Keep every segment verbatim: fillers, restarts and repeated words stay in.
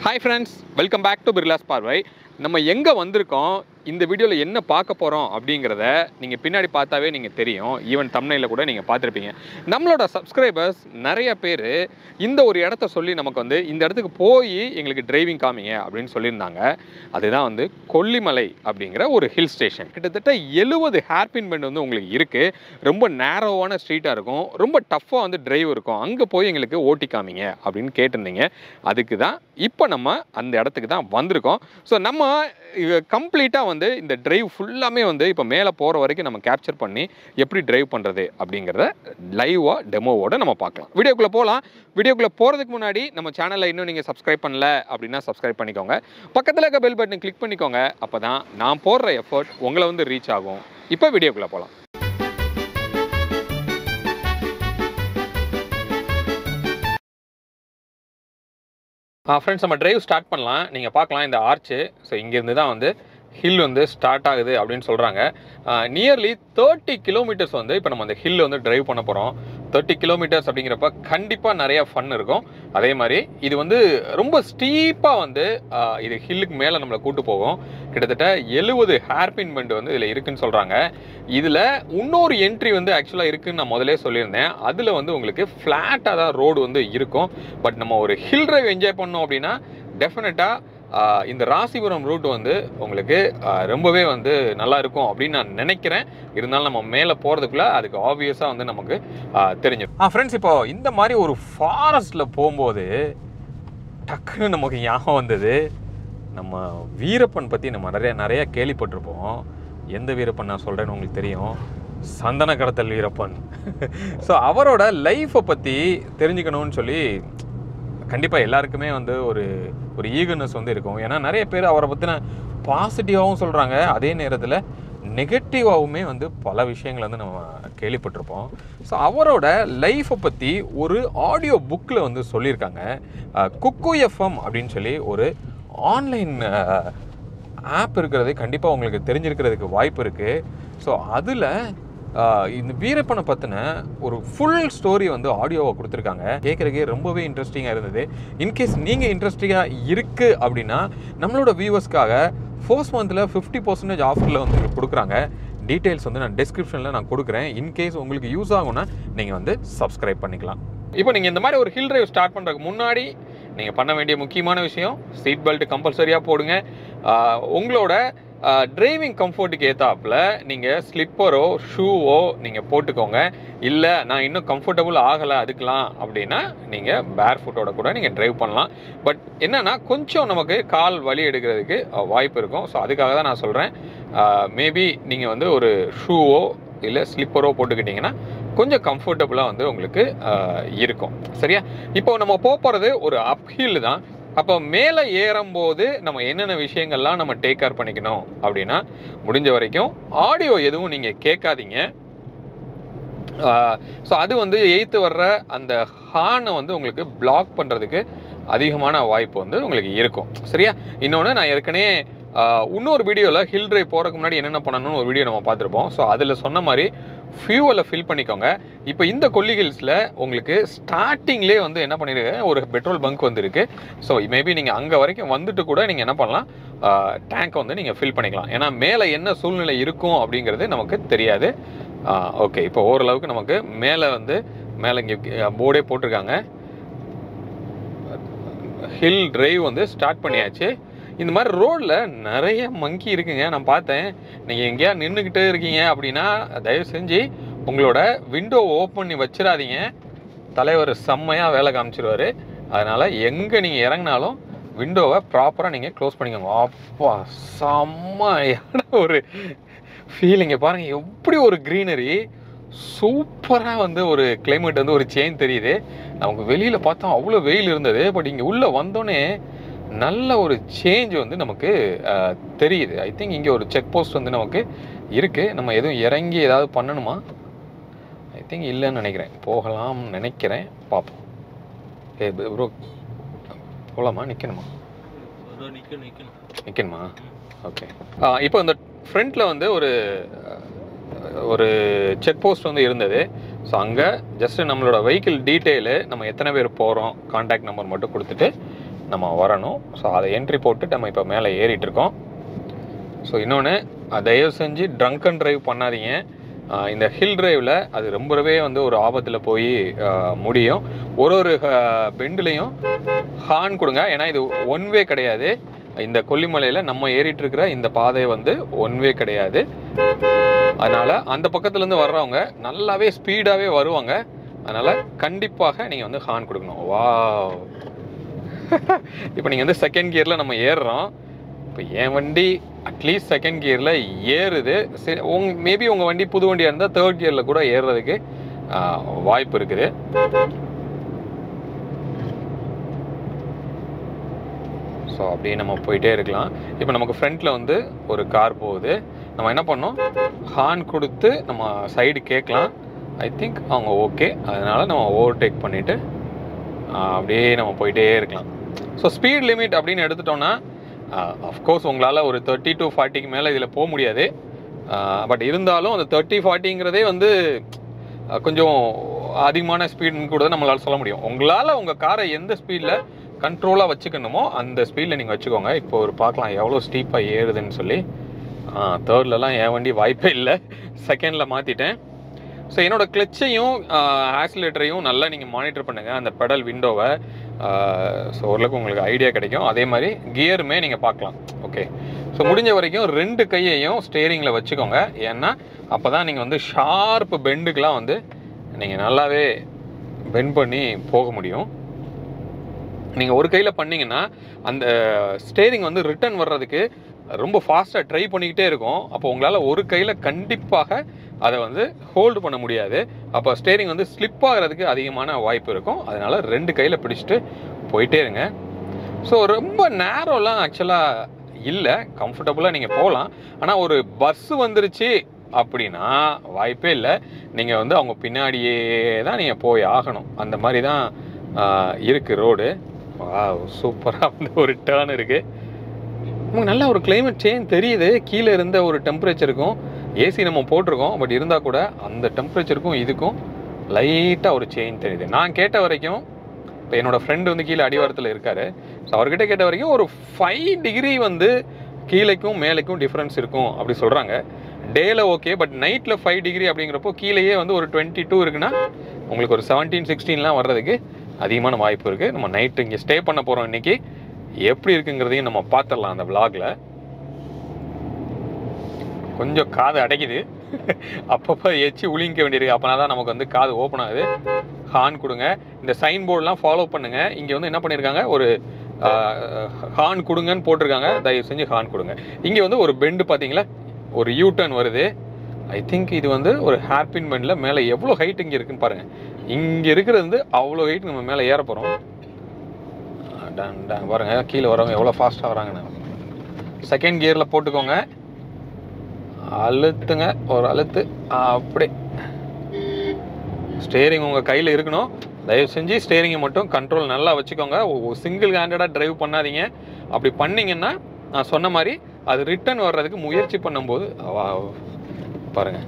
Hi friends, welcome back to Birla's Parvai. நம்ம எங்க வந்திருக்கோம், இந்த வீடியோல என்ன பார்க்க போறோம் அப்படிங்கறத நீங்க பின்னாடி பார்த்தாவே நீங்க தெரியும். ஈவன் தம்ப்நெயில்ல கூட நீங்க பார்த்திருப்பீங்க. நம்மளோட சப்ஸ்கிரைபர்ஸ் நிறைய பேர் இந்த ஒரு இடத்தை சொல்லி நமக்கு வந்து இந்த இடத்துக்கு போய் எங்களுக்கு டிரைவிங் காமிங்க அப்படின்னு சொல்லியிருந்தாங்க. அதுதான் வந்து கொல்லிமலை அப்படிங்கிற ஒரு ஹில் ஸ்டேஷன். கிட்டத்தட்ட எழுபது ஹேர்பின் பெண்ட் வந்து உங்களுக்கு இருக்கு. ரொம்ப நேரோவான ஸ்ட்ரீட்டா இருக்கும். ரொம்ப டஃப்பா வந்து டிரைவ் இருக்கும். அங்க போய் எங்களுக்கு ஓட்டி காமிங்க அப்படின்னு கேட்டிருந்தீங்க. அதுக்கு தான் இப்போ நம்ம அந்த இடத்துக்கு தான் வந்திருக்கோம். ஸோ நம்ம கம்ப்ளீட்டாக வந்து இந்த டிரைவ் ஃபுல்லாமே வந்து இப்போ மேலே போகிற வரைக்கும் நம்ம கேப்சர் பண்ணி எப்படி டிரைவ் பண்ணுறது அப்படிங்கிறத லைவாக டெமோவோடு நம்ம பார்க்கலாம். வீடியோக்குள்ளே போகலாம். வீடியோக்குள்ளே போகிறதுக்கு முன்னாடி நம்ம சேனலில் இன்னும் நீங்கள் சப்ஸ்கிரைப் பண்ணல அப்படின்னா சப்ஸ்கிரைப் பண்ணிக்கோங்க. பக்கத்தில் இருக்க பெல் பட்டனை கிளிக் பண்ணிக்கோங்க. அப்போ தான் நான் போடுற எஃபர்ட் உங்களை வந்து ரீச் ஆகும். இப்போ வீடியோக்குள்ளே போகலாம். ஃப்ரெண்ட்ஸ், நம்ம டிரைவ் ஸ்டார்ட் பண்ணலாம். நீங்கள் பார்க்கலாம் இந்த ஆர்ச்சு. ஸோ இங்கேருந்து தான் வந்து ஹில் வந்து ஸ்டார்ட் ஆகுது அப்படின்னு சொல்கிறாங்க. நியர்லி தேர்ட்டி கிலோமீட்டர்ஸ் வந்து இப்போ நம்ம அந்த ஹில் வந்து டிரைவ் பண்ண போகிறோம். தேர்ட்டி கிலோமீட்டர்ஸ் அப்படிங்கிறப்ப கண்டிப்பாக நிறையா ஃபன் இருக்கும். அதே மாதிரி இது வந்து ரொம்ப ஸ்டீப்பாக வந்து இது ஹில்லுக்கு மேலே நம்மளை கூட்டு போகும். கிட்டத்தட்ட எழுபது ஹேர்பின் பெண்ட் வந்து இதில் இருக்குன்னு சொல்கிறாங்க. இதில் இன்னொரு என்ட்ரி வந்து ஆக்சுவலாக இருக்குதுன்னு நான் முதலே சொல்லியிருந்தேன். அதில் வந்து உங்களுக்கு ஃப்ளாட்டாக தான் ரோடு வந்து இருக்கும். பட் நம்ம ஒரு ஹில் டிரைவ் என்ஜாய் பண்ணோம் அப்படின்னா டெஃபினட்டாக இந்த ராசிபுரம் ரூட் வந்து உங்களுக்கு ரொம்பவே வந்து நல்லா இருக்கும் அப்படின்னு நான் நினைக்கிறேன். இருந்தாலும் நம்ம மேலே போகிறதுக்குள்ள அதுக்கு ஆப்வியஸாக வந்து நமக்கு தெரிஞ்சிடும். ஆ ஃப்ரெண்ட்ஸ், இப்போ இந்த மாதிரி ஒரு ஃபாரஸ்ட்டில் போகும்போது டக்குன்னு நமக்கு ஞாபகம் வந்தது, நம்ம வீரப்பன் பற்றி நம்ம நிறைய நிறைய கேள்விப்பட்டிருப்போம். எந்த வீரப்பன் நான் சொல்கிறேன்னு உங்களுக்கு தெரியும், சந்தன கடத்தல் வீரப்பன். ஸோ அவரோட லைஃப்பை பற்றி தெரிஞ்சுக்கணும்னு சொல்லி கண்டிப்பாக எல்லாருக்குமே வந்து ஒரு ஒரு ஈகர்னஸ் வந்து இருக்கும். ஏன்னா நிறைய பேர் அவரை பற்றின பாசிட்டிவாகவும் சொல்கிறாங்க, அதே நேரத்தில் நெகட்டிவாகவுமே வந்து பல விஷயங்கள் வந்து நம்ம கேள்விப்பட்டிருப்போம். ஸோ அவரோட லைஃப்பை பற்றி ஒரு ஆடியோ புக்கில் வந்து சொல்லியிருக்காங்க. குக்கு எஃப்எம் அப்படின்னு சொல்லி ஒரு ஆன்லைன் ஆப் இருக்கிறது கண்டிப்பாக உங்களுக்கு தெரிஞ்சிருக்கிறதுக்கு வாய்ப்பு இருக்குது. ஸோ அதில் இந்த வீரப்பனை பற்றின ஒரு ஃபுல் ஸ்டோரி வந்து ஆடியோவை கொடுத்துருக்காங்க. கேட்குறதுக்கே ரொம்பவே இன்ட்ரெஸ்டிங்காக இருந்தது. இன்கேஸ் நீங்கள் இன்ட்ரெஸ்டிங்காக இருக்குது அப்படின்னா நம்மளோட வியூவர்ஸ்க்காக ஃபர்ஸ்ட் மந்தில் ஃபிஃப்டி பர்சன்டேஜ் ஆஃபரில் வந்து கொடுக்குறாங்க. டீட்டெயில்ஸ் வந்து நான் டிஸ்கிரிப்ஷனில் நான் கொடுக்குறேன். இன்கேஸ் உங்களுக்கு யூஸ் ஆகும்னா நீங்கள் வந்து சப்ஸ்கிரைப் பண்ணிக்கலாம். இப்போ நீங்கள் இந்த மாதிரி ஒரு ஹில் டிரைவ் ஸ்டார்ட் பண்ணுறதுக்கு முன்னாடி நீங்கள் பண்ண வேண்டிய முக்கியமான விஷயம், சீட் பெல்ட் கம்பல்சரியாக போடுங்க. உங்களோட டிரைவிங் கம்ஃபர்ட்டுக்கு ஏற்றாப்புல நீங்கள் ஸ்லிப்பரோ ஷூவோ நீங்கள் போட்டுக்கோங்க. இல்லை நான் இன்னும் கம்ஃபர்டபுள் ஆகலை அதுக்கெலாம் அப்படின்னா நீங்கள் பேர் ஃபுட்டோட கூட நீங்கள் ட்ரைவ் பண்ணலாம். பட் என்னென்னா கொஞ்சம் நமக்கு கால் வலி எடுக்கிறதுக்கு வாய்ப்பு இருக்கும். ஸோ அதுக்காக தான் நான் சொல்கிறேன், மேபி நீங்கள் வந்து ஒரு ஷூவோ இல்லை ஸ்லிப்பரோ போட்டுக்கிட்டிங்கன்னா கொஞ்சம் கம்ஃபர்டபுளாக வந்து உங்களுக்கு இருக்கும். சரியா? இப்போ நம்ம போகிறது ஒரு அப்ஹில் தான். அப்போ மேலே ஏறும்போது நம்ம என்னென்ன விஷயங்கள்லாம் நம்ம டேக் கேர் பண்ணிக்கணும் அப்படின்னா, முடிஞ்ச வரைக்கும் ஆடியோ எதுவும் நீங்கள் கேட்காதீங்க. ஸோ அது வந்து எய்த்து வர்ற அந்த ஹார்னை வந்து உங்களுக்கு பிளாக் பண்ணுறதுக்கு அதிகமான வாய்ப்பு வந்து உங்களுக்கு இருக்கும். சரியா? இன்னொன்று, நான் ஏற்கனவே இன்னொரு வீடியோவில் ஹில் டிரைவ் போகிறதுக்கு முன்னாடி என்னென்ன பண்ணணும்னு ஒரு வீடியோ நம்ம பார்த்துருப்போம். ஸோ அதில் சொன்ன மாதிரி ஃபியூவலை ஃபில் பண்ணிக்கோங்க. இப்போ இந்த கொல்லி ஹில்ஸில் உங்களுக்கு ஸ்டார்டிங்லேயே வந்து என்ன பண்ணிருக்கு, ஒரு பெட்ரோல் பங்க் வந்துருக்கு. ஸோ மேபி நீங்கள் அங்கே வரைக்கும் வந்துட்டு கூட நீங்கள் என்ன பண்ணலாம், டேங்கை வந்து நீங்கள் ஃபில் பண்ணிக்கலாம். ஏன்னா மேலே என்ன சூழ்நிலை இருக்கும் அப்படிங்கிறது நமக்கு தெரியாது. ஓகே, இப்போ ஓரளவுக்கு நமக்கு மேலே வந்து மேலே இங்கே போர்டே போட்டிருக்காங்க, ஹில் டிரைவ் வந்து ஸ்டார்ட் பண்ணியாச்சு. இந்த மாதிரி ரோடில் நிறைய மங்கி இருக்குங்க. நான் பார்த்தேன். நீங்கள் எங்கேயா நின்றுக்கிட்டே இருக்கீங்க அப்படின்னா தயவு செஞ்சு உங்களோட விண்டோ ஓப்பன் பண்ணி வச்சிடாதீங்க. தலைவர் செம்மையாக வேலை காமிச்சிருவார். அதனால் எங்கே நீங்கள் இறங்கினாலும் விண்டோவை ப்ராப்பராக நீங்கள் க்ளோஸ் பண்ணிக்கோங்க. அப்பா செம்மையான ஒரு ஃபீலிங்க பாருங்கள். எப்படி ஒரு க்ரீனரி, சூப்பராக வந்து ஒரு கிளைமேட் வந்து ஒரு சேஞ்ச் தெரியுது. நமக்கு வெளியில் பார்த்தா அவ்வளோ வெயில் இருந்தது. பட் இங்கே உள்ளே வந்தோடனே நல்ல ஒரு சேஞ்ச் வந்து நமக்கு தெரியுது. ஐ திங்க் இங்கே ஒரு செக் போஸ்ட் வந்து நமக்கு இருக்குது. நம்ம எதுவும் இறங்கி ஏதாவது பண்ணணுமா? ஐ திங்க் இல்லைன்னு நினைக்கிறேன். போகலாம்னு நினைக்கிறேன், பார்ப்போம். ஏ ப்ரோ, போகலாமா? நிற்கணுமா? நிற்கணுமா? ஓகே. இப்போ இந்த ஃப்ரண்ட்டில் வந்து ஒரு ஒரு செக் போஸ்ட் வந்து இருந்தது. ஸோ அங்கே ஜஸ்ட்டு நம்மளோட வெஹிக்கிள் டீட்டெயிலு, நம்ம எத்தனை பேர் போகிறோம், கான்டாக்ட் நம்பர் மட்டும் கொடுத்துட்டு நம்ம வரணும். ஸோ அதை என்ட்ரி போட்டு நம்ம இப்போ மேலே ஏறிட்டு இருக்கோம். ஸோ இன்னொன்று, தயவு செஞ்சு ட்ரங்க் அண்ட் ட்ரைவ் பண்ணாதீங்க. இந்த ஹில் டிரைவில் அது ரொம்பவே வந்து ஒரு ஆபத்தில் போய் முடியும். ஒரு ஒரு பெண்டுலேயும் ஹார்ன் கொடுங்க. ஏன்னா இது ஒன் வே கிடையாது. இந்த கொல்லிமலையில் நம்ம ஏறிட்டு இருக்கிற இந்த பாதை வந்து ஒன் வே கிடையாது. அதனால் அந்த பக்கத்துலேருந்து வர்றவங்க நல்லாவே ஸ்பீடாகவே வருவாங்க. அதனால் கண்டிப்பாக நீங்கள் வந்து ஹார்ன் கொடுக்கணும். வா, இப்போ நீங்கள் வந்து செகண்ட் கியரில் நம்ம ஏறுறோம். இப்போ என் வண்டி அட்லீஸ்ட் செகண்ட் கியரில் ஏறுது. சரி, உங் மேபி உங்கள் வண்டி புது வண்டியாக இருந்தால் தேர்ட் கியரில் கூட ஏறுறதுக்கு வாய்ப்பு இருக்குது. ஸோ அப்படியே நம்ம போயிட்டே இருக்கலாம். இப்போ நமக்கு ஃப்ரண்ட்டில் வந்து ஒரு கார் போகுது. நம்ம என்ன பண்ணோம், ஹார்ன் கொடுத்து நம்ம சைடு கேட்கலாம். ஐ திங்க் அவங்க ஓகே. அதனால் நம்ம ஓவர்டேக் பண்ணிவிட்டு அப்படியே நம்ம போயிட்டே இருக்கலாம். ஸோ ஸ்பீட் லிமிட் அப்படின்னு எடுத்துட்டோன்னா அஃப்கோர்ஸ் உங்களால் ஒரு தேர்ட்டி டு ஃபார்ட்டிக்கு மேலே இதில் போக முடியாது. பட் இருந்தாலும் அந்த தேர்ட்டி ஃபார்ட்டிங்கிறதே வந்து கொஞ்சம் அதிகமான ஸ்பீடுன்னு கூட நம்மளால் சொல்ல முடியும். உங்களால் உங்கள் காரை எந்த ஸ்பீடில் கண்ட்ரோலாக வச்சுக்கணுமோ அந்த ஸ்பீடில் நீங்கள் வச்சுக்கோங்க. இப்போ ஒரு பார்க்கலாம் எவ்வளோ ஸ்டீப்பாக ஏறுதுன்னு சொல்லி. தேர்ட்லலாம் என் வண்டி வாய்ப்பே இல்லை, செகண்டில் மாற்றிட்டேன். ஸோ என்னோடய கிளச்சையும் ஆக்சிலேட்டரையும் நல்லா நீங்கள் மானிட்டர் பண்ணுங்கள், அந்த பெடல் விண்டோவை. ஸோ ஓரளவுக்கு உங்களுக்கு ஐடியா கிடைக்கும். அதே மாதிரி கியருமே நீங்கள் பார்க்கலாம். ஓகே, ஸோ முடிஞ்ச வரைக்கும் ரெண்டு கையையும் ஸ்டேரிங்கில் வச்சுக்கோங்க. ஏன்னா அப்போ தான் நீங்கள் வந்து ஷார்ப் பெண்டுக்கெலாம் வந்து நீங்கள் நல்லாவே பெண்ட் பண்ணி போக முடியும். நீங்கள் ஒரு கையில் பண்ணிங்கன்னா அந்த ஸ்டேரிங் வந்து ரிட்டர்ன் வர்றதுக்கு ரொம்ப ஃபாஸ்ட்டாக ட்ரை பண்ணிக்கிட்டே இருக்கும். அப்போ உங்களால் ஒரு கையில் கண்டிப்பாக அதை வந்து ஹோல்டு பண்ண முடியாது. அப்போ ஸ்டேரிங் வந்து ஸ்லிப் ஆகிறதுக்கு அதிகமான வாய்ப்பு இருக்கும். அதனால் ரெண்டு கையில் பிடிச்சிட்டு போயிட்டே இருங்க. ஸோ ரொம்ப நேரோலாம் ஆக்சுவலாக இல்லை, கம்ஃபர்டபுளாக நீங்கள் போகலாம். ஆனால் ஒரு பஸ்ஸு வந்துருச்சு அப்படின்னா வாய்ப்பே இல்லை. நீங்கள் வந்து அவங்க பின்னாடியே தான் நீங்கள் போய் ஆகணும். அந்த மாதிரி தான் இருக்குது ரோடு. வா, சூப்பராக வந்து ஒரு டேர்ன் இருக்குது. நமக்கு நல்ல ஒரு கிளைமேட் சேஞ்ச் தெரியுது. கீழே இருந்த ஒரு டெம்பரேச்சருக்கும் ஏசி நம்ம போட்டிருக்கோம், பட் இருந்தால் கூட அந்த டெம்பரேச்சருக்கும் இதுக்கும் லைட்டாக ஒரு சேஞ்ச் தெரியுது. நான் கேட்ட வரைக்கும், இப்போ என்னோடய ஃப்ரெண்டு வந்து கீழே அடிவாரத்தில் இருக்கார். ஸோ அவர்கிட்ட கேட்ட வரைக்கும் ஒரு ஃபைவ் டிகிரி வந்து கீழேக்கும் மேலேக்கும் டிஃப்ரென்ஸ் இருக்கும் அப்படி சொல்கிறாங்க. டேல ஓகே, பட் நைட்டில் ஃபைவ் டிகிரி அப்படிங்கிறப்போ கீழேயே வந்து ஒரு டுவெண்ட்டி டூ இருக்குன்னா உங்களுக்கு ஒரு செவன்டீன் சிக்ஸ்டீன்லாம் வர்றதுக்கு அதிகமான வாய்ப்பு இருக்குது. நம்ம நைட்டு இங்கே ஸ்டே பண்ண போகிறோம். இன்றைக்கி எப்படி இருக்குங்கிறதையும் நம்ம பார்த்துடலாம் அந்த விளாகில். கொஞ்சம் காது அடைக்குது, அப்பப்போ எச்சி உளிங்க வேண்டியிருக்கு. அப்போனா தான் நமக்கு வந்து காது ஓப்பன் ஆகுது. ஹார்ன் கொடுங்க. இந்த சைன் போர்டெலாம் ஃபாலோ பண்ணுங்கள். இங்கே வந்து என்ன பண்ணியிருக்காங்க, ஒரு ஹார்ன் கொடுங்கன்னு போட்டிருக்காங்க. தயவு செஞ்சு ஹார்ன் கொடுங்க. இங்கே வந்து ஒரு பெண்டு பார்த்தீங்களா, ஒரு யூ டர்ன் வருது. ஐ திங்க் இது வந்து ஒரு ஹேர்பின் பெண்டில் மேலே எவ்வளோ ஹைட் இங்கே இருக்குன்னு பாருங்கள். இங்கே இருக்கிறது வந்து அவ்வளோ ஹைட் நம்ம மேலே ஏற போகிறோம். டன் டன் பாருங்கள், கீழே வரவங்க எவ்வளோ ஃபாஸ்ட்டாக வராங்கன்னு. செகண்ட் கியரில் போட்டுக்கோங்க, அழுத்துங்க ஒரு அழுத்து. அப்படி ஸ்டேரிங் உங்கள் கையில் இருக்கணும். தயவு செஞ்சு ஸ்டேரிங்கை மட்டும் கண்ட்ரோல் நல்லா வச்சுக்கோங்க. சிங்கிள் ஹேண்டடாக ட்ரைவ் பண்ணாதீங்க. அப்படி பண்ணிங்கன்னா நான் சொன்ன மாதிரி அது ரிட்டர்ன் வர்றதுக்கு முயற்சி பண்ணும்போது பாருங்கள்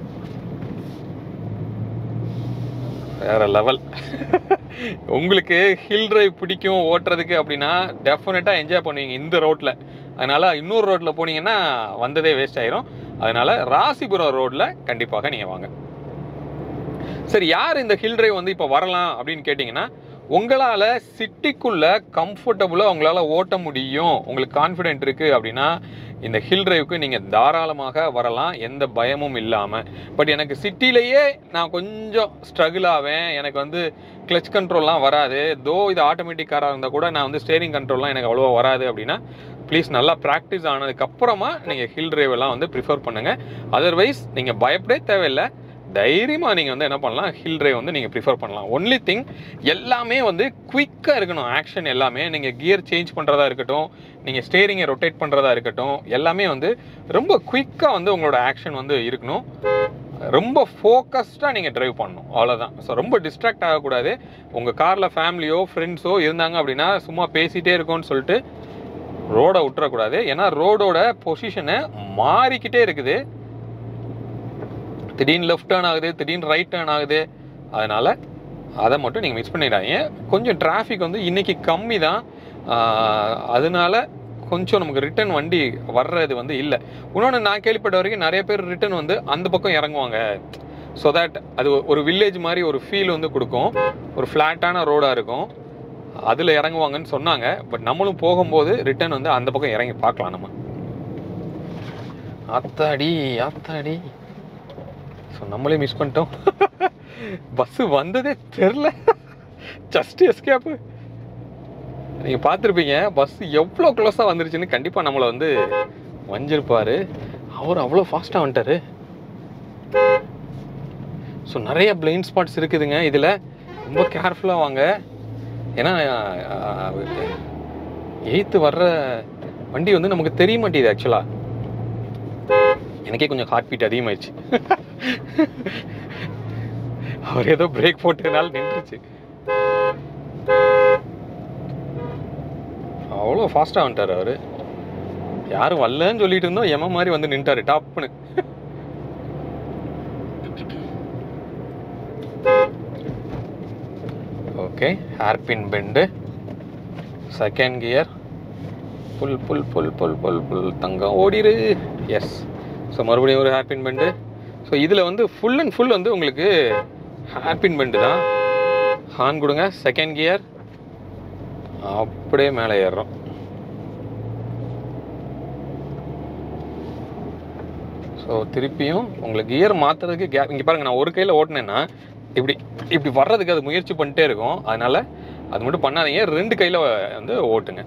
வேறு லெவல். உங்களுக்கு ஹில் டிரைவ் பிடிக்கும் ஓட்டுறதுக்கு அப்படின்னா டெஃபினட்டாக என்ஜாய் பண்ணுவீங்க இந்த ரோட்டில். அதனால் இன்னொரு ரோட்டில் போனீங்கன்னா வந்ததே வேஸ்ட் ஆயிரும். அதனால் ராசிபுரம் ரோட்டில் கண்டிப்பாக நீங்கள் வாங்க. சரி, யார் இந்த ஹில் டிரைவ் வந்து இப்போ வரலாம் அப்படின்னு கேட்டிங்கன்னா, உங்களால் சிட்டிக்குள்ளே கம்ஃபர்டபுளாக உங்களால் ஓட்ட முடியும், உங்களுக்கு கான்ஃபிடென்ட் இருக்குது அப்படின்னா இந்த ஹில் டிரைவுக்கு நீங்கள் தாராளமாக வரலாம், எந்த பயமும் இல்லாமல். பட் எனக்கு சிட்டிலேயே நான் கொஞ்சம் ஸ்ட்ரகிள் ஆவேன், எனக்கு வந்து கிளச் கண்ட்ரோல்லாம் வராது, தோ இது ஆட்டோமேட்டிக் காராக இருந்தால் கூட நான் வந்து ஸ்டேரிங் கண்ட்ரோல்லாம் எனக்கு அவ்வளோவா வராது அப்படின்னா ப்ளீஸ் நல்லா ப்ராக்டிஸ் ஆனதுக்கப்புறமா நீங்கள் ஹில் டிரைவ் எல்லாம் வந்து ப்ரிஃபர் பண்ணுங்கள். அதர்வைஸ் நீங்கள் பயப்படவே தேவையில்லை, தைரியமாக நீங்கள் வந்து என்ன பண்ணலாம், ஹில் டிரைவ் வந்து நீங்கள் ப்ரிஃபர் பண்ணலாம். ஒன்லி திங் எல்லாமே வந்து குயிக்காக இருக்கணும். ஆக்ஷன் எல்லாமே நீங்கள் கியர் சேஞ்ச் பண்ணுறதா இருக்கட்டும், நீங்கள் ஸ்டேரிங்கை ரொட்டேட் பண்ணுறதா இருக்கட்டும், எல்லாமே வந்து ரொம்ப குயிக்காக வந்து உங்களோட ஆக்ஷன் வந்து இருக்கணும். ரொம்ப ஃபோக்கஸ்டாக நீங்கள் ட்ரைவ் பண்ணணும், அவ்வளோதான். ஸோ ரொம்ப டிஸ்ட்ராக்ட் ஆகக்கூடாது. உங்கள் காரில் ஃபேமிலியோ ஃப்ரெண்ட்ஸோ இருந்தாங்க அப்படின்னா சும்மா பேசிகிட்டே இருக்கோன்னு சொல்லிட்டு ரோடை விட்டுறக்கூடாது. ஏன்னா ரோடோட பொசிஷனை மாறிக்கிட்டே இருக்குது. திடீர்னு லெஃப்ட் டர்ன் ஆகுது, திடீர்னு ரைட் டர்ன் ஆகுது. அதனால் அதை மட்டும் நீங்கள் மிஸ் பண்ணிடாதீங்க. கொஞ்சம் டிராஃபிக் வந்து இன்றைக்கி கம்மி தான். அதனால கொஞ்சம் நமக்கு ரிட்டர்ன் வண்டி வர்றது வந்து இல்லை. இன்னொன்று நான் கேள்விப்பட்ட வரைக்கும் நிறைய பேர் ரிட்டர்ன் வந்து அந்த பக்கம் இறங்குவாங்க. ஸோ தட் அது ஒரு வில்லேஜ் மாதிரி ஒரு ஃபீல் வந்து கொடுக்கும். ஒரு ஃப்ளாட்டான ரோடாக இருக்கும், அதில் இறங்குவாங்கன்னு சொன்னாங்க. பட் நம்மளும் போகும்போது ரிட்டர்ன் வந்து அந்த பக்கம் இறங்கி பார்க்கலாம் நம்ம. ஆத்தாடி ஆத்தாடி, ஸோ நம்மளே மிஸ் பண்ணிட்டோம். பஸ்ஸு வந்ததே தெரில, ஜஸ்ட் எஸ்கேப்பு. நீங்கள் பார்த்துருப்பீங்க பஸ் எவ்வளோ க்ளோஸாக வந்துருச்சுன்னு. கண்டிப்பாக நம்மளை வந்து வஞ்சிருப்பார். அவர் அவ்வளோ ஃபாஸ்ட்டாக வந்துட்டார். ஸோ நிறைய பிளைண்ட் ஸ்பாட்ஸ் இருக்குதுங்க இதில். ரொம்ப கேர்ஃபுல்லாக வாங்க. ஏன்னா எயித்து வர்ற வண்டி வந்து நமக்கு தெரிய மாட்டேங்குது. ஆக்சுவலாக எனக்கே கொஞ்சம் ஹார்ட் பீட் அதிகமாகிடுச்சு. அவர் ஏதோ பிரேக் போட்டதுனால நின்றுச்சு. அவ்வளோ ஃபாஸ்ட்டாக வந்துட்டார் அவர். யாரும் வரலன்னு சொல்லிட்டு இருந்தோம், எம மாதிரி வந்து நின்ட்டாரு டாப்னு. Okay, hairpin bend, second gear, pull pull pull pull pull pull தங்கம் ஓடிரு. எஸ். ஸோ மறுபடியும் ஒரு ஹேர்பின் பெண்டு. ஸோ இதில் வந்து ஃபுல் அண்ட் ஃபுல் வந்து உங்களுக்கு ஹேர்பின் பெண்டு தான். ஹார்ன் கொடுங்க, செகண்ட் கியர், அப்படியே மேலே ஏறுறோம். ஸோ திருப்பியும் உங்களுக்கு கியர் மாற்றுறதுக்கு கேப். இங்கே பாருங்கள், நான் ஒரு கையில் ஓட்டினேன்னா இப்படி இப்படி வர்றதுக்கு அது முயற்சி பண்ணிட்டே இருக்கும். அதனால் அது மட்டும் பண்ணாதீங்க, ரெண்டு கையில் வந்து ஓட்டுங்க.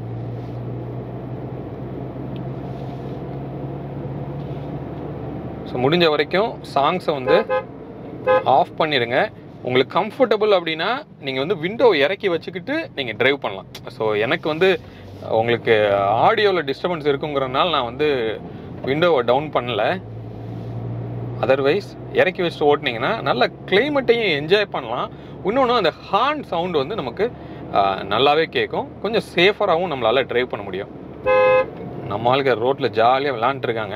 ஸோ முடிஞ்ச வரைக்கும் சாங்ஸை வந்து ஆஃப் பண்ணிடுங்க. உங்களுக்கு கம்ஃபர்டபுள் அப்படின்னா நீங்கள் வந்து விண்டோ இறக்கி வச்சுக்கிட்டு நீங்கள் ட்ரைவ் பண்ணலாம். ஸோ எனக்கு வந்து உங்களுக்கு ஆடியோவில் டிஸ்டர்பன்ஸ் இருக்குங்கிறதுனால நான் வந்து விண்டோவை டவுன் பண்ணல. அதர்வைஸ் இறக்கி வச்சுட்டு ஓட்டினீங்கன்னா நல்ல கிளைமேட்டையும் என்ஜாய் பண்ணலாம். இன்னொன்று அந்த ஹார்ன் சவுண்டு வந்து நமக்கு நல்லாவே கேட்கும். கொஞ்சம் சேஃபராகவும் நம்மளால் ட்ரைவ் பண்ண முடியும். நம்ம ஆளுங்க ரோட்டில் ஜாலியாக விளாண்டுருக்காங்க,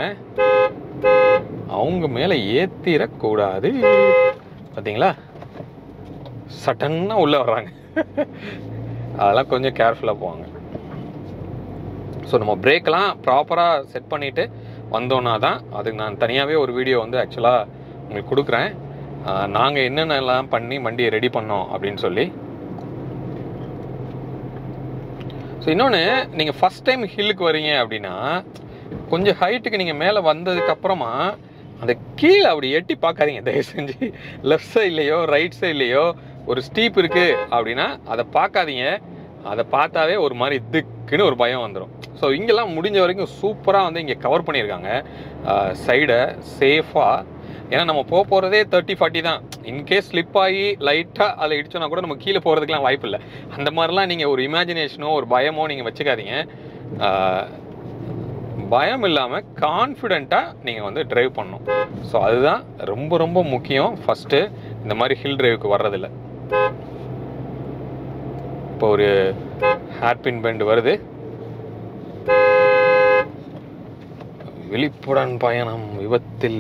அவங்க மேலே ஏற்றிடக்கூடாது. பார்த்தீங்களா, சட்டன்னா உள்ளே வர்றாங்க. அதெல்லாம் கொஞ்சம் கேர்ஃபுல்லாக போவாங்க. ஸோ நம்ம பிரேக்கெலாம் ப்ராப்பராக செட் பண்ணிவிட்டு வந்தோன்னா தான், அதுக்கு நான் தனியாகவே ஒரு வீடியோ வந்து ஆக்சுவலாக உங்களுக்கு கொடுக்குறேன். நாங்கள் என்னென்னலாம் பண்ணி வண்டியை ரெடி பண்ணோம் அப்படின்னு சொல்லி. ஸோ இன்னொன்று, நீங்கள் ஃபஸ்ட் டைம் ஹில்லுக்கு வரீங்க அப்படின்னா கொஞ்சம் ஹைட்டுக்கு நீங்கள் மேலே வந்ததுக்கப்புறமா அந்த கீழே அப்படி எட்டி பார்க்காதீங்க தயவு செஞ்சு. லெஃப்ட் சைட்லேயோ ரைட் சைட்லேயோ ஒரு ஸ்டீப் இருக்குது அப்படின்னா அதை பார்க்காதீங்க. அதை பார்த்தாவே ஒரு மாதிரி திக்குன்னு ஒரு பயம் வந்துடும். ஸோ இங்கெல்லாம் முடிஞ்ச வரைக்கும் சூப்பராக வந்து இங்கே கவர் பண்ணியிருக்காங்க சைடை சேஃபாக. ஏன்னா நம்ம போக போகிறதே தேர்ட்டி ஃபார்ட்டி தான். இன்கேஸ் ஸ்லிப் ஆகி லைட்டாக அதில் இடிச்சோன்னா கூட நம்ம கீழே போகிறதுக்கெலாம் வாய்ப்பு இல்லை. அந்த மாதிரிலாம் நீங்கள் ஒரு இமேஜினேஷனோ ஒரு பயமோ நீங்கள் வச்சுக்காதீங்க. பயம் இல்லாமல் கான்ஃபிடெண்ட்டாக நீங்கள் வந்து ட்ரைவ் பண்ணணும். ஸோ அதுதான் ரொம்ப ரொம்ப முக்கியம் ஃபஸ்ட்டு இந்த மாதிரி ஹில் ட்ரைவுக்கு வர்றதில்ல. இப்போ ஒரு ஹேர்பின் பெண்ட் வருது. விழிப்புடன் பயணம் விபத்தில்.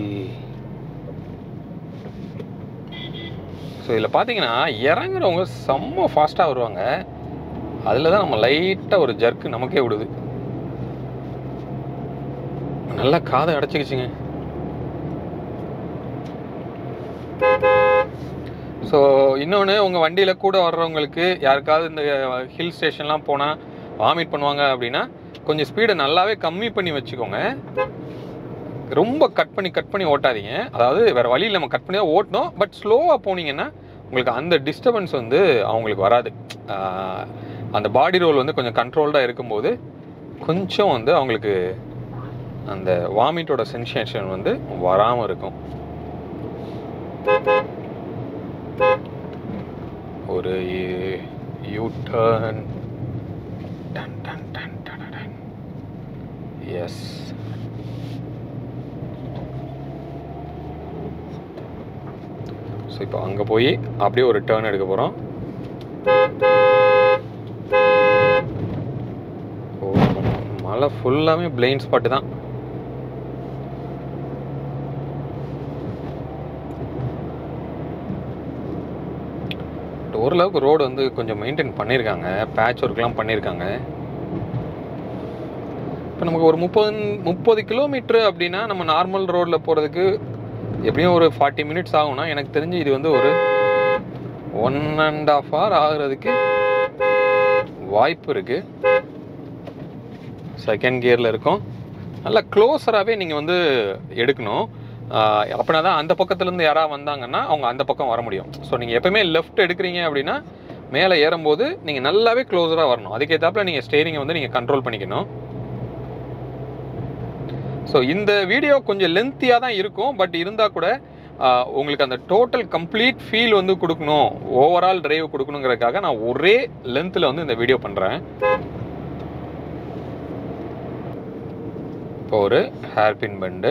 ஸோ இதில் பார்த்தீங்கன்னா இறங்குறவங்க செம்ம ஃபாஸ்ட்டாக வருவாங்க. அதில் தான் நம்ம லைட்டாக ஒரு ஜர்க்கு நமக்கே விடுது. நல்லா காதை அடைச்சிக்கிச்சுங்க. ஸோ இன்னொன்று, உங்கள் வண்டியில் கூட வர்றவங்களுக்கு யாருக்காவது இந்த ஹில் ஸ்டேஷன்லாம் போனால் வாமிட் பண்ணுவாங்க அப்படின்னா கொஞ்சம் ஸ்பீடை நல்லாவே கம்மி பண்ணி வச்சுக்கோங்க. ரொம்ப கட் பண்ணி கட் பண்ணி ஓட்டாதீங்க. அதாவது வேறு வழியில் நம்ம கட் பண்ணி தான் ஓட்டணும். பட் ஸ்லோவாக போனீங்கன்னா உங்களுக்கு அந்த டிஸ்டர்பன்ஸ் வந்து அவங்களுக்கு வராது. அந்த பாடி ரோல் வந்து கொஞ்சம் கண்ட்ரோல்டாக இருக்கும்போது கொஞ்சம் வந்து அவங்களுக்கு அந்த வாமிட்டோட சென்சேஷன் வந்து வராமல் இருக்கும். ஒரு யூ டர்ன். எஸ். ஸோ இப்போ அங்கே போய் அப்படியே ஒரு டர்ன் எடுக்க போகிறோம். ஓ, மழை ஃபுல்லாமே பிளைண்ட் ஸ்பாட்டு தான். ஓரளவுக்கு ரோடு வந்து கொஞ்சம் மெயின்டைன் பண்ணியிருக்காங்க, பேட்ச் ஒர்க்லாம் பண்ணியிருக்காங்க. இப்போ நமக்கு ஒரு முப்பது முப்பது கிலோமீட்ரு அப்படின்னா நம்ம நார்மல் ரோடில் போகிறதுக்கு எப்படியும் ஒரு ஃபார்ட்டி மினிட்ஸ் ஆகும்னா, எனக்கு தெரிஞ்சு இது வந்து ஒரு ஒன் அண்ட் ஆஃப் ஹவர் ஆகுறதுக்கு வாய்ப்பு இருக்குது. செகண்ட் கியரில் இருக்கும். நல்லா க்ளோஸராகவே நீங்கள் வந்து எடுக்கணும். அப்படின்னா தான் அந்த பக்கத்துலேருந்து யாராவது வந்தாங்கன்னா அவங்க அந்த பக்கம் வர முடியும். ஸோ நீங்கள் எப்போயுமே லெஃப்ட் எடுக்கிறீங்க அப்படின்னா மேலே ஏறும்போது நீங்கள் நல்லாவே க்ளோஸராக வரணும். அதுக்கேற்றாப்புல நீங்கள் ஸ்டேரிங்கை வந்து நீங்கள் கண்ட்ரோல் பண்ணிக்கணும். ஸோ இந்த வீடியோ கொஞ்சம் லென்த்தியாக தான் இருக்கும். பட் இருந்தால் கூட உங்களுக்கு அந்த டோட்டல் கம்ப்ளீட் ஃபீல் வந்து கொடுக்கணும், ஓவரால் டிரைவ் கொடுக்கணுங்கிறதுக்காக நான் ஒரே லென்த்தில் வந்து இந்த வீடியோ பண்ணுறேன். இப்போ ஒரு ஹேர்பின் பெண்டு,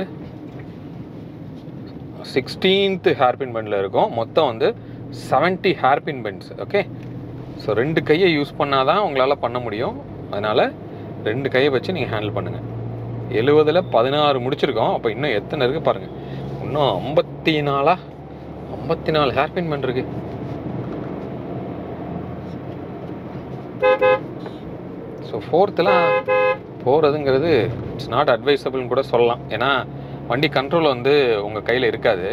சிக்ஸ்டீன்த் ஹேர்பின் பெண்டில் இருக்கும். மொத்தம் வந்து seventy hairpin bends. Okay, so ரெண்டு கையை யூஸ் பண்ணால் தான் உங்களால் பண்ண முடியும். அதனால் ரெண்டு கையை வச்சு நீங்கள் ஹேண்டில் பண்ணுங்கள். எழுபதில் பதினாறு முடிச்சிருக்கோம். அப்போ இன்னும் எத்தனை இருக்குது பாருங்கள். இன்னும் ஐம்பத்தி நாலா ஐம்பத்தி நாலு ஹேர்பின் பெண்ட் இருக்கு. ஸோ ஃபோர்த்துலாம் போகிறதுங்கிறது இட்ஸ் நாட் அட்வைசபிள்னு கூட சொல்லலாம். ஏன்னா வண்டி கண்ட்ரோல் வந்து உங்கள் கையில் இருக்காது.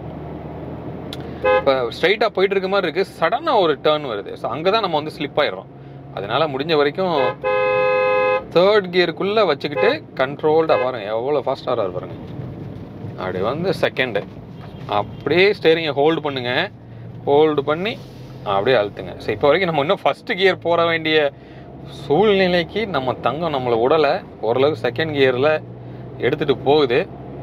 இப்போ ஸ்ட்ரைட்டாக போயிட்டு இருக்க மாதிரி இருக்குது, சடனாக ஒரு டேர்ன் வருது. ஸோ அங்கே தான் நம்ம வந்து ஸ்லிப் ஆயிடுறோம். அதனால் முடிஞ்ச வரைக்கும் தேர்ட் கியருக்குள்ளே வச்சுக்கிட்டு கண்ட்ரோல்டாக பாருங்கள், எவ்வளோ ஃபாஸ்ட்டாக பாருங்க. அப்படி வந்து செகண்டு அப்படியே ஸ்டேரிங்கை ஹோல்டு பண்ணுங்கள். ஹோல்டு பண்ணி அப்படியே அழுத்துங்க. ஸோ இப்போ வரைக்கும் நம்ம இன்னும் ஃபஸ்ட்டு கியர் போட வேண்டிய சூழ்நிலைக்கு நம்ம தங்கம் நம்மளை உடலை ஓரளவுக்கு செகண்ட் கியரில் எடுத்துகிட்டு போகுது.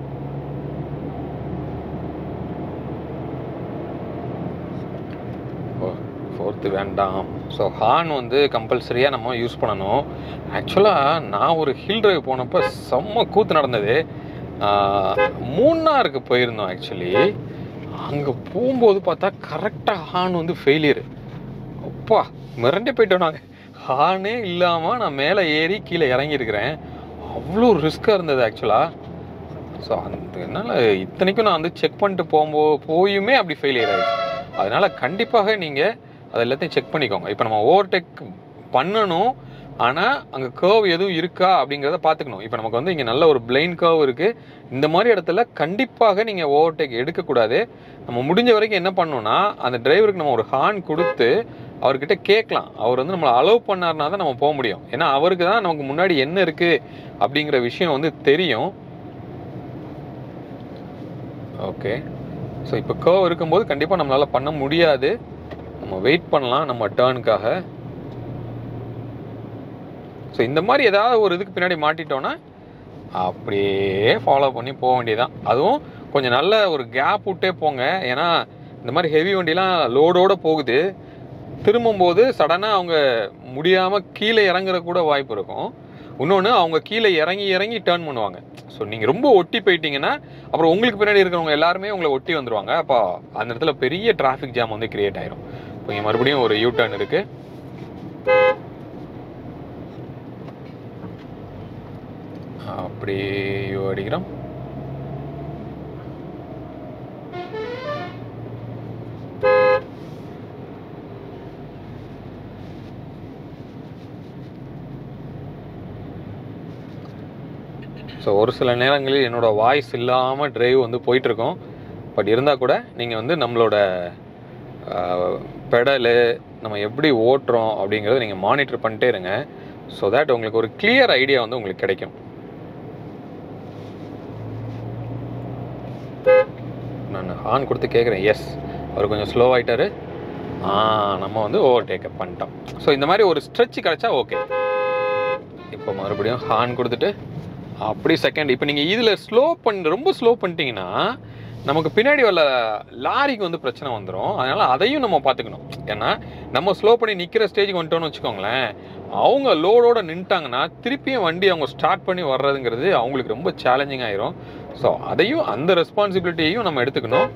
ஃபோர்த்து வேண்டாம். ஸோ ஹார்ன் வந்து கம்பல்சரியாக நம்ம யூஸ் பண்ணணும். ஆக்சுவலாக நான் ஒரு ஹில் டிரைவ் போனப்போ செம்ம கூத்து நடந்தது. மூணாருக்கு போயிருந்தோம். ஆக்சுவலி அங்கே போகும்போது பார்த்தா கரெக்டாக ஹார்ன் வந்து ஃபெயிலியர். அப்பா மிரண்டே போயிட்டோம் நாங்கள். ஹார்னே இல்லாமல் நான் மேலே ஏறி கீழே இறங்கியிருக்கிறேன். அவ்வளோ ரிஸ்க்காக இருந்தது ஆக்சுவலாக. ஸோ அந்த என்னால் இத்தனைக்கும் நான் வந்து செக் பண்ணிட்டு போகும்போது போயுமே அப்படி ஃபெயிலியர் ஆகிடுச்சு. அதனால் கண்டிப்பாக நீங்கள் அது எல்லாத்தையும் செக் பண்ணிக்கோங்க. இப்போ நம்ம ஓவர்டேக் பண்ணணும், ஆனால் அங்கே கர்வ் எதுவும் இருக்கா அப்படிங்கிறத பார்த்துக்கணும். இப்போ நமக்கு வந்து இங்கே நல்ல ஒரு பிளைன் கர்வ் இருக்குது. இந்த மாதிரி இடத்துல கண்டிப்பாக நீங்கள் ஓவர்டேக் எடுக்கக்கூடாது. நம்ம முடிஞ்ச வரைக்கும் என்ன பண்ணணும்னா அந்த டிரைவருக்கு நம்ம ஒரு ஹார்ன் கொடுத்து அவர்கிட்ட கேட்கலாம். அவர் வந்து நம்மளை அலோவ் பண்ணார்னா தான் நம்ம போக முடியும். ஏன்னா அவருக்கு தான் நமக்கு முன்னாடி என்ன இருக்குது அப்படிங்கிற விஷயம் வந்து தெரியும். ஓகே, ஸோ இப்போ கர்வ் இருக்கும்போது கண்டிப்பாக நம்மளால் பண்ண முடியாது. நம்ம வெயிட் பண்ணலாம் நம்ம டேர்னுக்காக. ஸோ இந்த மாதிரி ஏதாவது ஒரு இதுக்கு பின்னாடி மாட்டிட்டோன்னா அப்படியே ஃபாலோ பண்ணி போக வேண்டியதான். அதுவும் கொஞ்சம் நல்ல ஒரு கேப் விட்டே போங்க. ஏன்னா இந்த மாதிரி ஹெவி வண்டிலாம் லோடோடு போகுது. திரும்பும்போது சடனாக அவங்க முடியாமல் கீழே இறங்குற கூட வாய்ப்பு இருக்கும். இன்னொன்று அவங்க கீழே இறங்கி இறங்கி டேர்ன் பண்ணுவாங்க. ஸோ நீங்கள் ரொம்ப ஒட்டி போயிட்டீங்கன்னா அப்புறம் உங்களுக்கு பின்னாடி இருக்கிறவங்க எல்லாருமே உங்களை ஒட்டி வந்துடுவாங்க. அப்போ அந்த இடத்துல பெரிய டிராஃபிக் ஜாம் வந்து கிரியேட் ஆயிரும். இப்போ இங்கே மறுபடியும் ஒரு யூ டர்ன் இருக்குது. அப்படியே யூ அடிக்கிறோம். ஸோ ஒரு சில நேரங்களில் என்னோடய வாய்ஸ் இல்லாமல் டிரைவ் வந்து போயிட்டுருக்கோம். பட் இருந்தால் கூட நீங்கள் வந்து நம்மளோட பெடலு நம்ம எப்படி ஓட்டுறோம் அப்படிங்கிறத நீங்கள் மானிட்டர் பண்ணிட்டே இருங்க. ஸோ தேட் உங்களுக்கு ஒரு கிளியர் ஐடியா வந்து உங்களுக்கு கிடைக்கும். நான் ஹார்ன் கொடுத்து கேட்குறேன். எஸ், அவர் கொஞ்சம் ஸ்லோ ஆகிட்டாரு. ஆ நம்ம வந்து ஓவர் டேக்கப் பண்ணிட்டோம். ஸோ இந்த மாதிரி ஒரு ஸ்ட்ரெச் கிடச்சா ஓகே. இப்போ மறுபடியும் ஹார்ன் கொடுத்துட்டு அப்படி செகண்ட். இப்போ நீங்கள் இதில் ஸ்லோ பண்ணி ரொம்ப ஸ்லோ பண்ணிட்டீங்கன்னா நமக்கு பின்னாடி உள்ள லாரிக்கு வந்து பிரச்சனை வந்துடும். அதனால் அதையும் நம்ம பார்த்துக்கணும். ஏன்னா நம்ம ஸ்லோ பண்ணி நிற்கிற ஸ்டேஜுக்கு வந்துட்டோன்னு வச்சுக்கோங்களேன், அவங்க லோடோடு நின்ட்டாங்கன்னா திருப்பியும் வண்டி அவங்க ஸ்டார்ட் பண்ணி வர்றதுங்கிறது அவங்களுக்கு ரொம்ப சேலஞ்சிங் ஆயிரும். ஸோ அதையும் அந்த ரெஸ்பான்சிபிலிட்டியையும் நம்ம எடுத்துக்கணும்.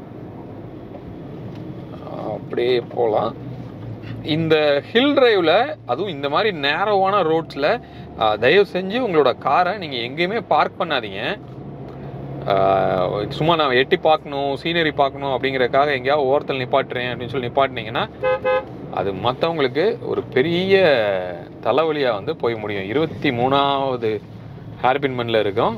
அப்படியே போகலாம். இந்த ஹில் டிரைவில் அதுவும் இந்த மாதிரி நேரோவான ரோட்ஸில் தயவு செஞ்சு உங்களோட காரை நீங்கள் எங்கேயுமே பார்க் பண்ணாதீங்க. சும்மா நான் எட்டி பார்க்கணும், சீனரி பார்க்கணும் அப்படிங்கிறதுக்காக எங்கேயாவது ஓரத்தில் நிப்பாட்டுறேன் அப்படின்னு சொல்லி நிப்பாட்டினீங்கன்னா அது மற்றவங்களுக்கு ஒரு பெரிய தலைவலியாக வந்து போய் முடியும். இருபத்தி மூணாவது ஹேர்பின் மண்ணில் இருக்கும்.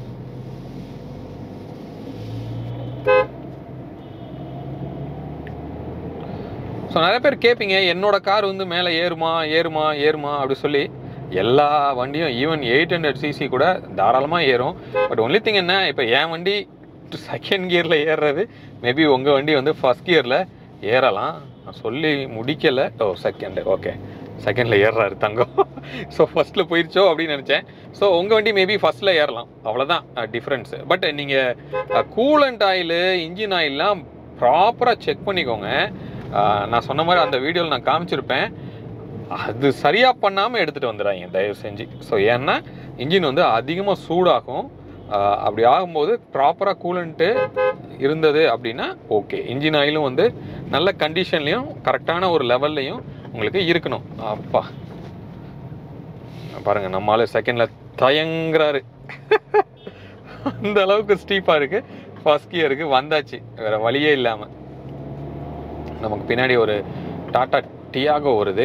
ஸோ நிறைய பேர் கேட்பீங்க, என்னோட கார் வந்து மேலே ஏறுமா ஏறுமா ஏறுமா அப்படி சொல்லி. எல்லா வண்டியும் ஈவன் எயிட் ஹண்ட்ரட் சிசி கூட தாராளமாக ஏறும். பட் ஒன்லி திங் என்ன, இப்போ என் வண்டி செகண்ட் கியரில் ஏறுறது, மேபி உங்கள் வண்டி வந்து ஃபஸ்ட் கியரில் ஏறலாம். நான் சொல்லி முடிக்கலை. ஓ செகண்டு, ஓகே, செகண்டில் ஏறுறாரு தங்கம். ஸோ ஃபஸ்ட்டில் போயிடுச்சோ அப்படின்னு நினச்சேன். ஸோ உங்கள் வண்டி மேபி ஃபஸ்ட்டில் ஏறலாம், அவ்வளோதான் டிஃப்ரென்ஸு. பட் நீங்கள் கூலண்ட் ஆயிலு, இன்ஜின் ஆயிலெலாம் ப்ராப்பராக செக் பண்ணிக்கோங்க. நான் சொன்ன மாதிரி அந்த வீடியோவில் நான் காமிச்சிருப்பேன். அது சரியாக பண்ணாமல் எடுத்துகிட்டு வந்துடுறாங்க தயவு செஞ்சு. ஸோ ஏன்னா இன்ஜின் வந்து அதிகமாக சூடாகும். அப்படி ஆகும்போது ப்ராப்பராக கூலண்ட்டு இருந்தது அப்படின்னா ஓகே. இன்ஜின் ஆயிலும் வந்து நல்ல கண்டிஷன்லேயும் கரெக்டான ஒரு லெவல்லையும் உங்களுக்கு இருக்கணும். அப்பா பாருங்கள், நம்மளால செகண்டில் தயங்குறாரு. அந்த அளவுக்கு ஸ்டீப்பாக இருக்குது. ஃபர்ஸ்ட் கியருக்கு வந்தாச்சு, வேறு வழியே இல்லாமல். நமக்கு பின்னாடி ஒரு டாடா டியாகோ வருது.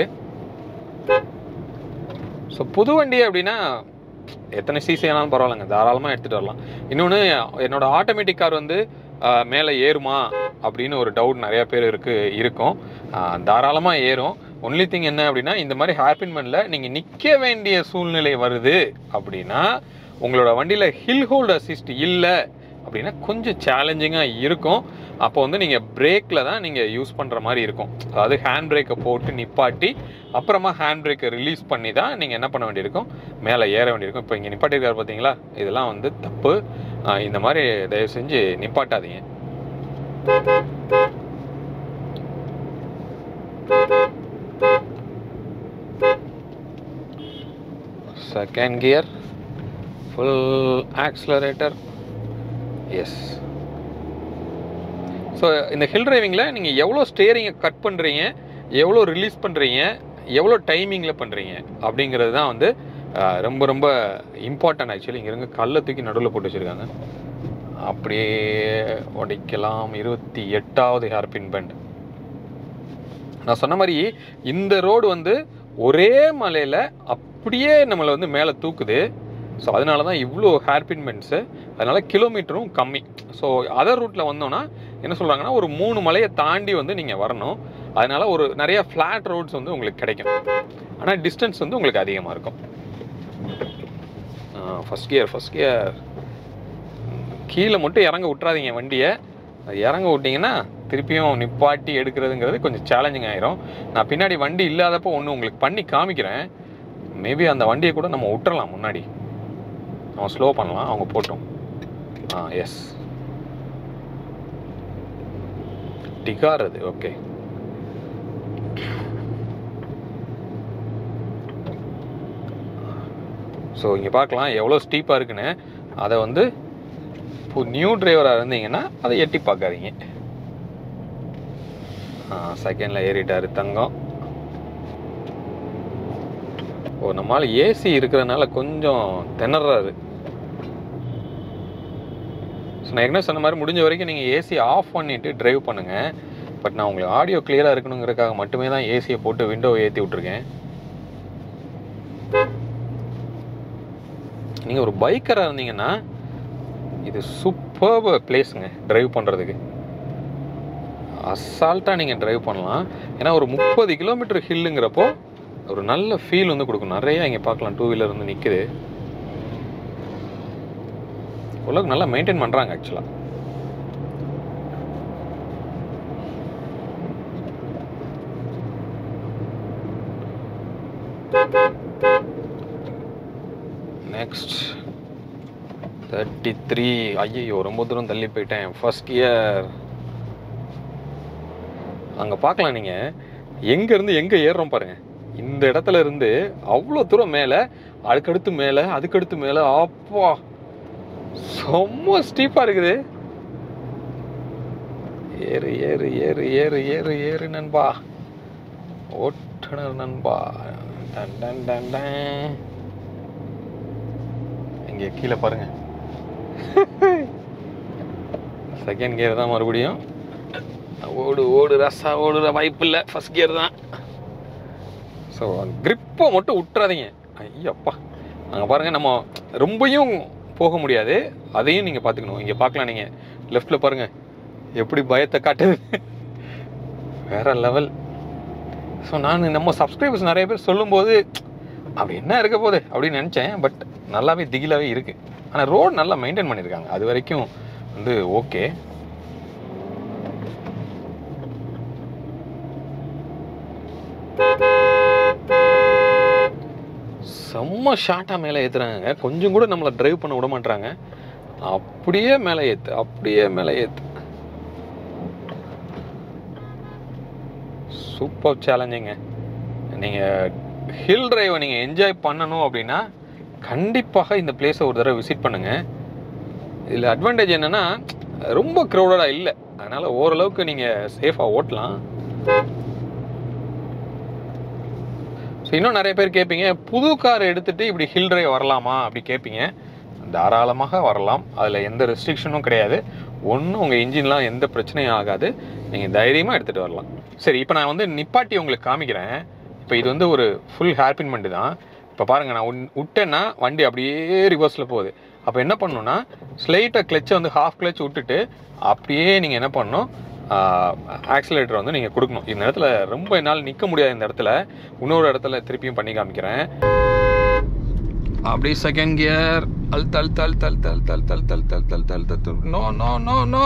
ஸோ புது வண்டி அப்படின்னா எத்தனை சிசி ஆனாலும் பரவாயில்லைங்க, தாராளமாக எடுத்துகிட்டு வரலாம். இன்னொன்று, என்னோட ஆட்டோமேட்டிக் கார் வந்து மேலே ஏறுமா அப்படின்னு ஒரு டவுட் நிறையா பேர் இருக்கு இருக்கும் தாராளமாக ஏறும். ஒன்லி திங் என்ன அப்படின்னா, இந்த மாதிரி ஹேர்பின் மண்ணில் நீங்கள் நிற்க வேண்டிய சூழ்நிலை வருது அப்படின்னா, உங்களோட வண்டியில் ஹில் ஹோல்ட் அசிஸ்ட் இல்லை அப்படின்னா கொஞ்சம் சேலஞ்சிங்காக இருக்கும். அப்போ வந்து நீங்கள் பிரேக்கில் தான் நீங்கள் யூஸ் பண்ணுற மாதிரி இருக்கும். அதாவது ஹேண்ட் பிரேக்கை போட்டு நிப்பாட்டி அப்புறமா ஹேண்ட் பிரேக்கை ரிலீஸ் பண்ணி தான் நீங்கள் என்ன பண்ண வேண்டியிருக்கும், மேலே ஏற வேண்டியிருக்கும். இப்போ இங்கே நிப்பாட்டிருக்காரு பார்த்தீங்களா, இதெல்லாம் வந்து தப்பு. இந்த மாதிரி தயவு செஞ்சு நிப்பாட்டாதீங்க. Second gear, full accelerator. Yes. So இந்த ஹில் டிரைவிங்கில் நீங்கள் எவ்வளோ ஸ்டேரிங்கை கட் பண்ணுறீங்க, எவ்வளோ ரிலீஸ் பண்ணுறீங்க, எவ்வளோ டைமிங்கில் பண்ணுறீங்க அப்படிங்கிறது தான் வந்து ரொம்ப ரொம்ப இம்பார்ட்டன்ட். ஆக்சுவலி இங்கே இருங்க, கல்லை தூக்கி நடுவில் போட்டு வச்சுருக்காங்க. அப்படியே உடைக்கலாம். இருபத்தி எட்டாவது ஹேர்பின் பெண்ட். நான் சொன்ன மாதிரி இந்த ரோடு வந்து ஒரே மலையில் அப்படியே நம்மளை வந்து மேலே தூக்குது. ஸோ அதனால தான் இவ்வளோ ஹேர்பின் பெண்ட்ஸு. அதனால் கிலோமீட்டரும் கம்மி. ஸோ அதர் ரூட்டில் வந்தோன்னா என்ன சொல்கிறாங்கன்னா, ஒரு மூணு மலையை தாண்டி வந்து நீங்கள் வரணும். அதனால் ஒரு நிறைய ஃப்ளாட் ரோட்ஸ் வந்து உங்களுக்கு கிடைக்கும். ஆனால் டிஸ்டன்ஸ் வந்து உங்களுக்கு அதிகமாக இருக்கும். ஃபஸ்ட் கியர் ஃபஸ்ட் கியர் கீழே மட்டும் இறங்க விட்றாதீங்க வண்டியை. அது இறங்க விட்டிங்கன்னா திருப்பியும் நிப்பாட்டி எடுக்கிறதுங்கிறது கொஞ்சம் சேலஞ்சிங் ஆயிரும். நான் பின்னாடி வண்டி இல்லாதப்போ ஒன்று உங்களுக்கு பண்ணி காமிக்கிறேன். மேபி அந்த வண்டியை கூட நம்ம விட்டுறலாம் முன்னாடி. அவன் ஸ்லோ பண்ணலாம், அவங்க போட்டோம். ஆ எஸ், டிகார் அது. ஓகே, ஸோ இங்கே பார்க்கலாம் எவ்வளோ ஸ்டீப்பாக இருக்குன்னு. அதை வந்து இப்போ நியூ டிரைவராக இருந்தீங்கன்னா அதை எட்டி பார்க்காதீங்க. செகண்டில் ஏறிட்டாரு தங்கம். ஓ, நம்மளால் ஏசி இருக்கிறதுனால கொஞ்சம் திணறாரு. ஸோ நான் ஏற்கனவே சொன்ன மாதிரி முடிஞ்ச வரைக்கும் நீங்கள் ஏசி ஆஃப் பண்ணிவிட்டு ட்ரைவ் பண்ணுங்கள். பட் நான் உங்களுக்கு ஆடியோ கிளியராக இருக்கணுங்கிறதுக்காக மட்டுமே தான் ஏசியை போட்டு விண்டோவை ஏற்றி விட்ருக்கேன். நீங்கள் ஒரு பைக்கராக இருந்தீங்கன்னா இது சூப்பர்ப பிளேஸுங்க ட்ரைவ் பண்ணுறதுக்கு. அசால்ட்டாக நீங்கள் ட்ரைவ் பண்ணலாம். ஏன்னா ஒரு முப்பது கிலோமீட்டர் ஹில்லுங்கிறப்போ ஒரு நல்ல ஃபீல் வந்து கொடுக்கும். நிறையா இங்கே பார்க்கலாம் டூ வீலர் வந்து நிற்குது. ஓரளவுக்கு நல்லா மெயின்டைன் பண்ணுறாங்க ஆக்சுவலாக. Next thirty three. ஐயோ, ரொம்ப தூரம் தள்ளி போயிட்டேன். ஃபர்ஸ்ட் கியர் அங்கே பார்க்கலாம். நீங்கள் எங்கேருந்து எங்கே ஏறுறோம் பாருங்கள். இந்த இடத்துல இருந்து அவ்வளோ தூரம் மேலே, அதுக்கடுத்து மேலே, அதுக்கடுத்து மேலே. அப்பா, ரொம்ப ஸ்டீப்பாக இருக்குது. ஏறு ஏறு ஏறு ஏறு ஏறு ஏறு நண்பா, ஓட்டுனர் நண்பா. டன் டன் டன் டன். இங்கே கீழே பாருங்க. செகண்ட் கியர் தான் மறுபடியும். ஓடு ஓடு ரசா ஓடுற வாய்ப்பு இல்லை, ஃபஸ்ட் கியர் தான். ஸோ கிரிப்பை மட்டும் விட்டுறாதீங்க. ஐயப்பா அங்கே பாருங்கள், நம்ம ரொம்பையும் போக முடியாது, அதையும் நீங்கள் பார்த்துக்கணும். இங்கே பார்க்கலாம், நீங்கள் லெஃப்டில் பாருங்கள் எப்படி பயத்தை காட்டுது, வேற லெவல். ஸோ நான் நம்ம சப்ஸ்கிரைபர்ஸ் நிறைய பேர் சொல்லும்போது அப்படி என்ன இருக்க போகுது அப்படின்னு நினச்சேன். பட் நல்லாவே திகிலாகவே இருக்குது. ஆனால் ரோடு நல்லா மெயின்டைன் பண்ணியிருக்காங்க, அது வரைக்கும் வந்து ஓகே. செம்ம ஷார்ட்டாக மேலே ஏற்றுறாங்க, கொஞ்சம் கூட நம்மளை ட்ரைவ் பண்ண விட மாட்டாங்க. அப்படியே மேலே ஏற்று, அப்படியே மேலே ஏற்று. Super challenging. நீங்கள் ஹில் ட்ரைவை நீங்கள் என்ஜாய் பண்ணணும் அப்படின்னா கண்டிப்பாக இந்த பிளேஸை ஒரு தடவை விசிட் பண்ணுங்கள். இதில் அட்வான்டேஜ் என்னென்னா ரொம்ப க்ரௌடடாக இல்லை, அதனால் ஓரளவுக்கு நீங்கள் சேஃபாக ஓட்டலாம். ஸோ இன்னும் நிறைய பேர் கேட்பீங்க, புது கார் எடுத்துகிட்டு இப்படி ஹில் ட்ரைவ் வரலாமா அப்படி கேட்பீங்க. தாராளமாக வரலாம், அதில் எந்த ரெஸ்ட்ரிக்ஷனும் கிடையாது. ஒன்றும் உங்கள் இன்ஜின்லாம் எந்த பிரச்சனையும் ஆகாது, நீங்கள் தைரியமாக எடுத்துகிட்டு வரலாம். சரி, இப்போ நான் வந்து நிப்பாட்டி உங்களுக்கு காமிக்கிறேன். இப்போ இது வந்து ஒரு ஃபுல் ஹேர்பின் வண்டி தான். இப்போ பாருங்கள், நான் உன் விட்டேன்னா வண்டி அப்படியே ரிவர்ஸில் போகுது. அப்போ என்ன பண்ணணுன்னா ஸ்லைட்டாக கிளச்சை வந்து ஹாஃப் கிளச் விட்டுட்டு அப்படியே நீங்கள் என்ன பண்ணணும், ஆக்சிலேட்டர் வந்து நீங்கள் கொடுக்கணும். இந்த இடத்துல ரொம்ப என்னால் நிற்க முடியாது, இந்த இடத்துல இன்னொரு இடத்துல திருப்பியும் பண்ணி காமிக்கிறேன். அப்படியே செகண்ட் கியர் அழுத்த அழுத்த அழுத்த அழுத்த அழுத்த அழுத்த அழுத்த அழுத்த அழுத்த அழுத்த அழுத்த நோ நோ நோ நோ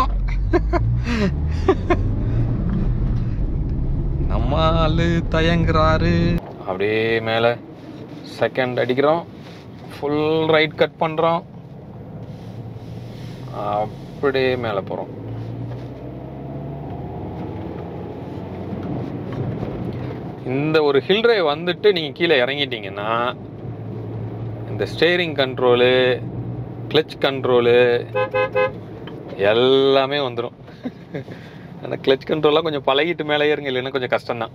நம்ம ஆளு தயங்குறாரு. அப்படியே மேலே செகண்ட் அடிக்கிறோம், ஃபுல் ரைட் கட் பண்ணுறோம், அப்படியே மேலே போகிறோம். இந்த ஒரு ஹில் ட்ரைவ் வந்துட்டு நீங்கள் கீழே இறங்கிட்டீங்கன்னா இந்த ஸ்டேரிங் கண்ட்ரோலு, கிளச் கண்ட்ரோலு எல்லாமே வந்துடும். ஆனால் கிளச் கண்ட்ரோலாக கொஞ்சம் பழகிட்டு மேலே ஏறுங்க, இல்லைன்னா கொஞ்சம் கஷ்டம்தான்.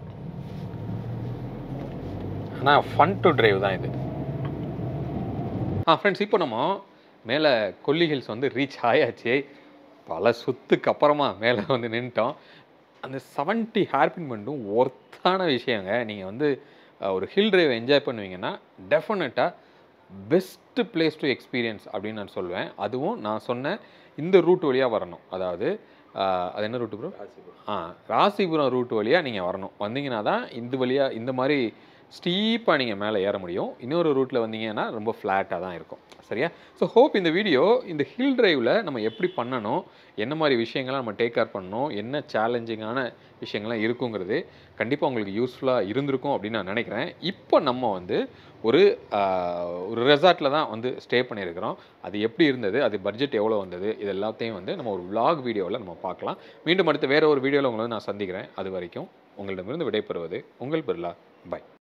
ஆனால் ஃபன் டு டிரைவ் தான் இது. ஆ ஃப்ரெண்ட்ஸ், இப்போ நம்ம மேலே கொல்லி ஹில்ஸ் வந்து ரீச் ஆயாச்சு. பல சுத்துக்கு அப்புறமா மேலே வந்து நின்றுட்டோம். அந்த செவன்ட்டி ஹேர்பின் மட்டும் ஒர்த்தான விஷயங்க. நீங்கள் வந்து ஒரு ஹில் ட்ரைவ் என்ஜாய் பண்ணுவீங்கன்னா டெஃபினட்டாக பெஸ்ட்டு பிளேஸ் டு எக்ஸ்பீரியன்ஸ் அப்படின்னு நான் சொல்லுவேன். அதுவும் நான் சொன்ன இந்த ரூட் வழியாக வரணும். அதாவது அது என்ன ரூட்டு ப்ரோ? ஆ ராசிபுரம் ரூட் வழியாக நீங்கள் வரணும். வந்தீங்கன்னா தான் இந்த வழியாக இந்த மாதிரி ஸ்டீப்பாக நீங்கள் மேலே ஏற முடியும். இன்னொரு ரூட்டில் வந்தீங்கன்னா ரொம்ப ஃப்ளாட்டாக தான் இருக்கும். சரியா? ஸோ ஹோப் இந்த வீடியோ இந்த ஹில் ட்ரைவில் நம்ம எப்படி பண்ணணும், என்ன மாதிரி விஷயங்கள்லாம் நம்ம டேக் கேர் பண்ணணும், என்ன சேலஞ்சிங்கான விஷயங்கள்லாம் இருக்குங்கிறது கண்டிப்பாக உங்களுக்கு யூஸ்ஃபுல்லாக இருந்திருக்கும் அப்படின்னு நான் நினைக்கிறேன். இப்போ நம்ம வந்து ஒரு ஒரு ரெசார்ட்டில் தான் வந்து ஸ்டே பண்ணியிருக்கிறோம். அது எப்படி இருந்தது, அது பட்ஜெட் எவ்வளோ வந்தது, இது எல்லாத்தையும் வந்து நம்ம ஒரு விலாக் வீடியோவில் நம்ம பார்க்கலாம். மீண்டும் அடுத்து வேறு ஒரு வீடியோவில் உங்களை நான் சந்திக்கிறேன். அது வரைக்கும் உங்களிடமிருந்து விடைபெறுவது உங்கள் பிர்லா. பை.